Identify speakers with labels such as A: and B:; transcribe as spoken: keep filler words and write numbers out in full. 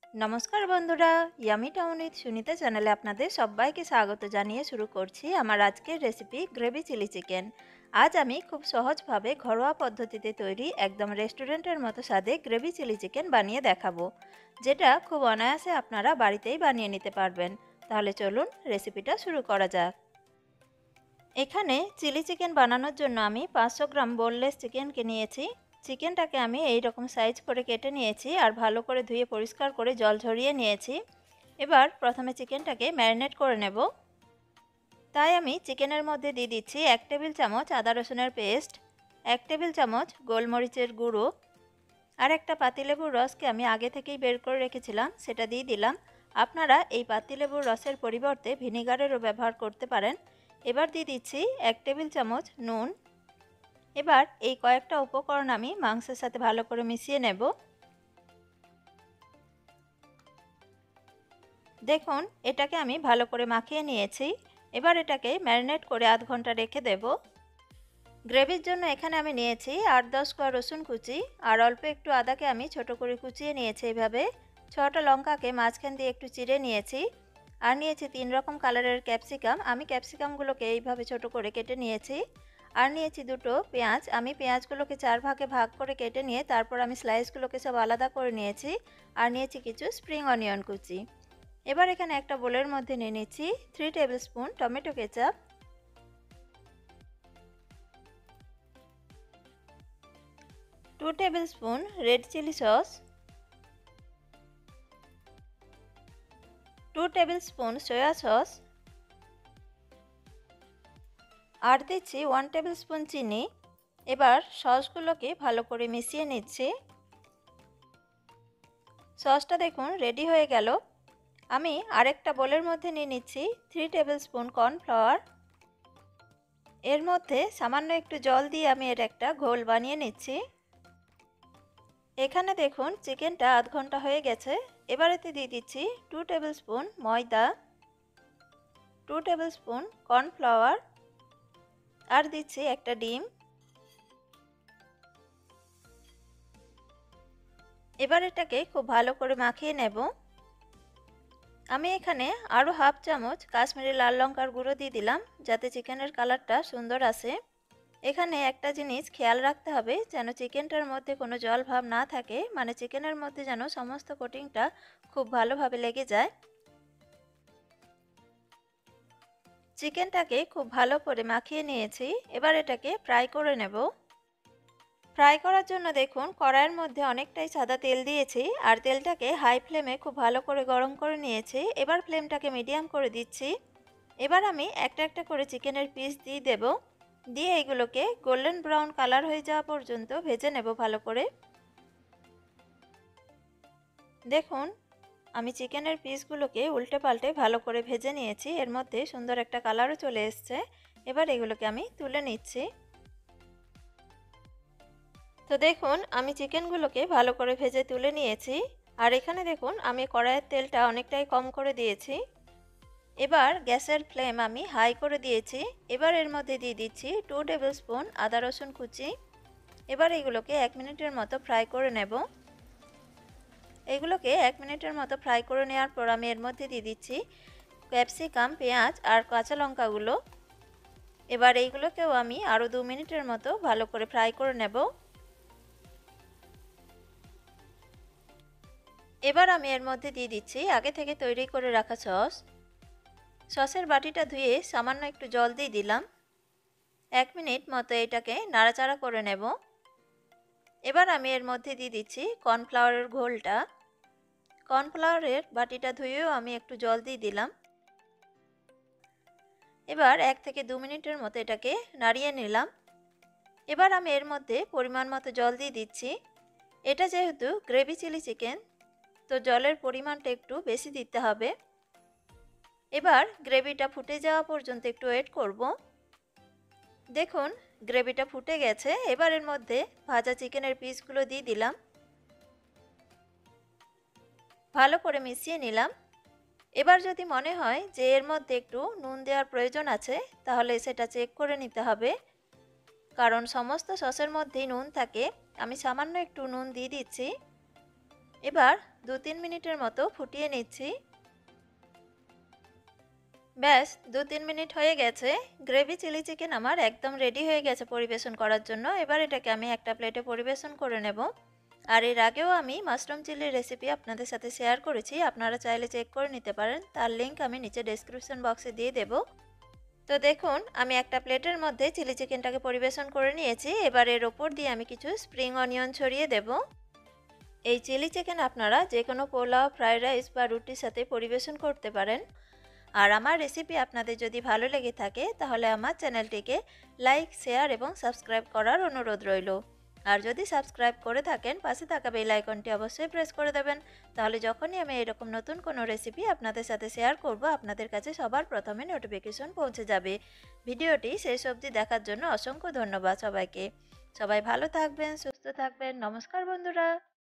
A: নমস্কার বন্ধুরা, yummy town with Sunita চ্যানেলে আপনাদের সবাইকে স্বাগত জানিয়ে শুরু করছি আমার আজকের রেসিপি গ্রেভি চিলি চিকেন। আজ আমি খুব সহজভাবে ঘরোয়া পদ্ধতিতে তৈরি একদম রেস্টুরেন্টের মতো স্বাদে গ্রেভি চিলি চিকেন বানিয়ে দেখাবো, যেটা খুব অনায়াসে আপনারা বাড়িতেই বানিয়ে নিতে পারবেন। তাহলে চলুন রেসিপিটা শুরু করা যাক। এখানে চিলি চিকেন বানানোর জন্য আমি পাঁচশো গ্রাম বোনলেস চিকেনকে নিয়েছি। চিকেনটাকে আমি এই রকম সাইজ করে কেটে নিয়েছি আর ভালো করে ধুয়ে পরিষ্কার করে জল ঝরিয়ে নিয়েছি। এবার প্রথমে চিকেনটাকে ম্যারিনেট করে নেব। তাই আমি চিকেনের মধ্যে দিয়ে দিচ্ছি এক টেবিল চামচ আদা রসুনের পেস্ট, এক টেবিল চামচ গোলমরিচের গুঁড়ো, আর একটা পাতিলেবুর রসকে আমি আগে থেকেই বের করে রেখেছিলাম, সেটা দিয়ে দিলাম। আপনারা এই পাতিলেবুর রসের পরিবর্তে ভিনিগারেরও ব্যবহার করতে পারেন। এবার দিয়ে দিচ্ছি এক টেবিল চামচ নুন। এবার এই কয়েকটা উপকরণ আমি মাংসের সাথে ভালো করে মিশিয়ে নেব। দেখুন, এটাকে আমি ভালো করে মাখিয়ে নিয়েছি। এবার এটাকে ম্যারিনেট করে আধ ঘন্টা রেখে দেব। গ্রেভির জন্য এখানে আমি নিয়েছি আট দশ কোয়া রসুন কুচি, আর অল্প একটু আদাকে আমি ছোট করে কুচিয়ে নিয়েছি এইভাবে। ছটা লঙ্কাকে মাঝখান দিয়ে একটু চিড়ে নিয়েছি, আর নিয়েছি তিন রকম কালারের ক্যাপসিকাম। আমি ক্যাপসিকামগুলোকে এইভাবে ছোট করে কেটে নিয়েছি। আর নিয়েছি দুটো পেঁয়াজ। আমি পেঁয়াজগুলোকে চার ভাগে ভাগ করে কেটে নিয়ে তারপর আমি স্লাইসগুলোকে সব আলাদা করে নিয়েছি। আর নিয়েছি কিছু স্প্রিং অনিয়ন কুচি। এবার এখানে একটা বোলের মধ্যে নিয়ে নিচ্ছি three tablespoon tomato ketchup, two tablespoon red chilli sauce, two tablespoon soya sauce, আর দিচ্ছি ওয়ান টেবিল স্পুন চিনি। এবার সসগুলোকে ভালো করে মিশিয়ে নিচ্ছি। সসটা দেখুন রেডি হয়ে গেল। আমি আরেকটা বোলের মধ্যে নিয়ে নিচ্ছি থ্রি টেবিল স্পুন কর্নফ্লাওয়ার। এর মধ্যে সামান্য একটু জল দিয়ে আমি এর একটা ঘোল বানিয়ে নিচ্ছি। এখানে দেখুন চিকেনটা আধ ঘন্টা হয়ে গেছে। এবার এতে দিয়ে দিচ্ছি টু টেবিল স্পুন ময়দা, টু টেবিল স্পুন কর্নফ্লাওয়ার, আর দিচ্ছি একটা ডিম। এবার এটাকে খুব ভালো করে মাখিয়ে নেব। আমি এখানে আরও হাফ চামচ কাশ্মীরি লাল লঙ্কার গুঁড়ো দিয়ে দিলাম, যাতে চিকেনের কালারটা সুন্দর আসে। এখানে একটা জিনিস খেয়াল রাখতে হবে, যেন চিকেনটার মধ্যে কোনো জল ভাব না থাকে, মানে চিকেনের মধ্যে যেন সমস্ত কোটিংটা খুব ভালোভাবে লেগে যায়। চিকেনটাকে খুব ভালো করে মাখিয়ে নিয়েছি। এবার এটাকে ফ্রাই করে নেব। ফ্রাই করার জন্য দেখুন কড়াইয়ের মধ্যে অনেকটাই সাদা তেল দিয়েছি, আর তেলটাকে হাই ফ্লেমে খুব ভালো করে গরম করে নিয়েছি। এবার ফ্লেমটাকে মিডিয়াম করে দিচ্ছি। এবার আমি একটা একটা করে চিকেনের পিস দিয়ে দেব। দিয়ে এগুলোকে গোল্ডেন ব্রাউন কালার হয়ে যাওয়া পর্যন্ত ভেজে নেব ভালো করে। দেখুন, আমি চিকেনের পিসগুলোকে উল্টে পাল্টে ভালো করে ভেজে নিয়েছি। এর মধ্যে সুন্দর একটা কালারও চলে এসছে। এবার এগুলোকে আমি তুলে নিচ্ছি। তো দেখুন, আমি চিকেনগুলোকে ভালো করে ভেজে তুলে নিয়েছি। আর এখানে দেখুন আমি কড়াইয়ের তেলটা অনেকটাই কম করে দিয়েছি। এবার গ্যাসের ফ্লেম আমি হাই করে দিয়েছি। এবার এর মধ্যে দিয়ে দিচ্ছি টু টেবিল স্পুন আদা রসুন কুচি। এবার এগুলোকে এক মিনিটের মতো ফ্রাই করে নেব। এগুলোকে এক মিনিটের মতো ফ্রাই করে নেওয়ার পর আমি এর মধ্যে দিয়ে দিচ্ছি ক্যাপসিকাম, পেঁয়াজ আর কাঁচা লঙ্কাগুলো। এবার এইগুলোকেও আমি আরও দু মিনিটের মতো ভালো করে ফ্রাই করে নেব। এবার আমি এর মধ্যে দিয়ে দিচ্ছি আগে থেকে তৈরি করে রাখা সস। সসের বাটিটা ধুয়ে সামান্য একটু জল দিয়ে দিলাম। এক মিনিট মতো এটাকে নাড়াচাড়া করে নেব। এবার আমি এর মধ্যে দিয়ে দিচ্ছি কর্নফ্লাওয়ারের ঘোলটা। কর্নফ্লাওয়ারের বাটিটা ধুয়েও আমি একটু জল দিয়ে দিলাম। এবার এক থেকে দু মিনিটের মতো এটাকে নাড়িয়ে নিলাম। এবার আমি এর মধ্যে পরিমাণ মতো জল দিয়ে দিচ্ছি। এটা যেহেতু গ্রেভি চিলি চিকেন, তো জলের পরিমাণটা একটু বেশি দিতে হবে। এবার গ্রেভিটা ফুটে যাওয়া পর্যন্ত একটু ওয়েট করব। দেখুন গ্রেভিটা ফুটে গেছে। এবার এর মধ্যে ভাজা চিকেনের পিসগুলো দিয়ে দিলাম। ভালো করে মিশিয়ে নিলাম। এবার যদি মনে হয় যে এর মধ্যে একটু নুন দেওয়ার প্রয়োজন আছে, তাহলে সেটা চেক করে নিতে হবে, কারণ সমস্ত সসের মধ্যেই নুন থাকে। আমি সামান্য একটু নুন দিয়ে দিচ্ছি। এবার দু তিন মিনিটের মতো ফুটিয়ে নিচ্ছি। ব্যাস দু তিন মিনিট হয়ে গেছে। গ্রেভি চিলি চিকেন আমার একদম রেডি হয়ে গেছে পরিবেশন করার জন্য। এবার এটাকে আমি একটা প্লেটে পরিবেশন করে নেব। আর এর আগেও আমি মাশরুম চিলির রেসিপি আপনাদের সাথে শেয়ার করেছি, আপনারা চাইলে চেক করে নিতে পারেন, তার লিঙ্ক আমি নিচে ডেসক্রিপশন বক্সে দিয়ে দেব। তো দেখুন আমি একটা প্লেটের মধ্যে চিলি চিকেনটাকে পরিবেশন করে নিয়েছি। এবার এর ওপর দিয়ে আমি কিছু স্প্রিং অনিয়ন ছড়িয়ে দেব। এই চিলি চিকেন আপনারা যে কোনো পোলাও, ফ্রাইড রাইস বা রুটির সাথে পরিবেশন করতে পারেন। আর আমার রেসিপি আপনাদের যদি ভালো লেগে থাকে তাহলে আমার চ্যানেলটিকে লাইক, শেয়ার এবং সাবস্ক্রাইব করার অনুরোধ রইল। আর যদি সাবস্ক্রাইব করে থাকেন পাশে থাকা বেল আইকনটি অবশ্যই প্রেস করে দেবেন, তাহলে যখনই আমি এরকম নতুন কোনো রেসিপি আপনাদের সাথে শেয়ার করব আপনাদের কাছে সবার প্রথমে নোটিফিকেশন পৌঁছে যাবে। ভিডিওটি শেষ অবধি দেখার জন্য অসংখ্য ধন্যবাদ সবাইকে। সবাই ভালো থাকবেন, সুস্থ থাকবেন। নমস্কার বন্ধুরা।